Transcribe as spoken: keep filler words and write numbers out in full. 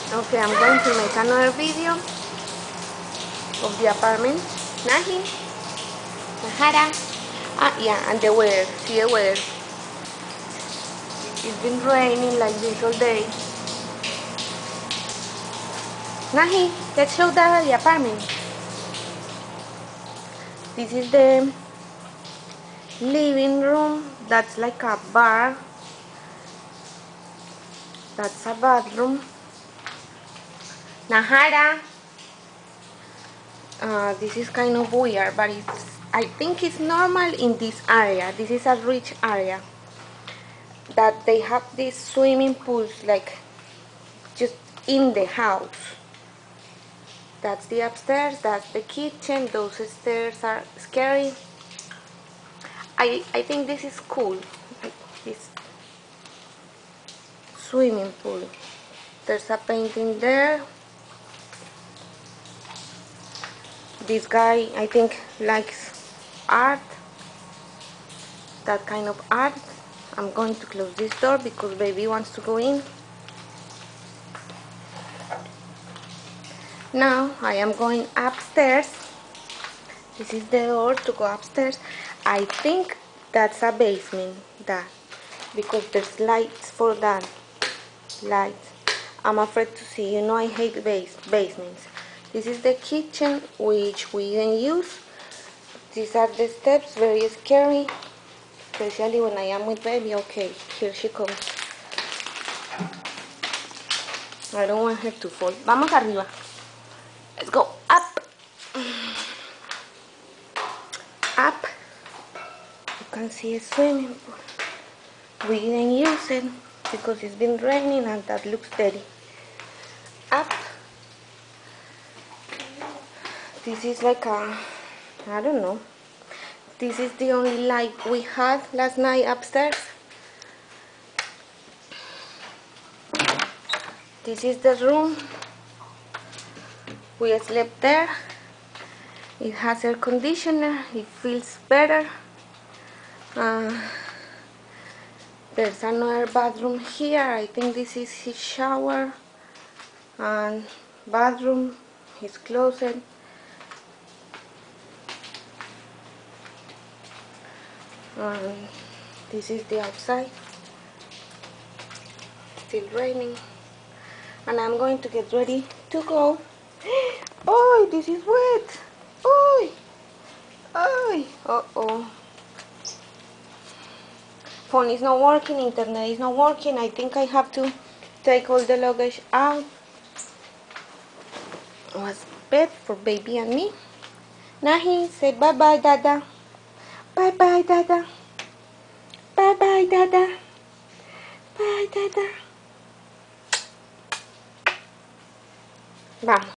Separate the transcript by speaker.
Speaker 1: Okay, I'm going to make another video of the apartment. Nahi, Nahara. Ah, yeah, and the weather. See the weather. It's been raining like this all day. Nahi, let's show the, the apartment. This is the living room. That's like a bar. That's a bathroom. Nahara. Uh, this is kind of weird, but it's, I think it's normal in this area. This is a rich area that they have these swimming pools like just in the house. That's the upstairs, that's the kitchen. Those stairs are scary. I, I think this is cool, like this swimming pool. There's a painting there. This guy, I think, likes art, that kind of art. I'm going to close this door because baby wants to go in. Now I am going upstairs. This is the door to go upstairs. I think that's a basement, that, because there's lights for that. Lights. I'm afraid to see. You know I hate base basements. This is the kitchen, which we didn't use. These are the steps, very scary, especially when I am with baby. Okay, here she comes. I don't want her to fall. Vamos arriba. Let's go up. Up. You can see a swimming pool. We didn't use it because it's been raining and that looks dirty. Up. This is like a, I don't know. This is the only light we had last night upstairs. This is the room. We slept there. It has air conditioner. It feels better. Uh, there's another bathroom here. I think this is his shower and bathroom, his closet. And this is the outside. Still raining. And I'm going to get ready to go. Oh, this is wet. Oh, oh, uh oh. Phone is not working, internet is not working. I think I have to take all the luggage out. It was bed for baby and me. Nahi, say bye bye, Dada. Bye bye, Dada. Bye bye, Dada. Bye, Dada. Vamos.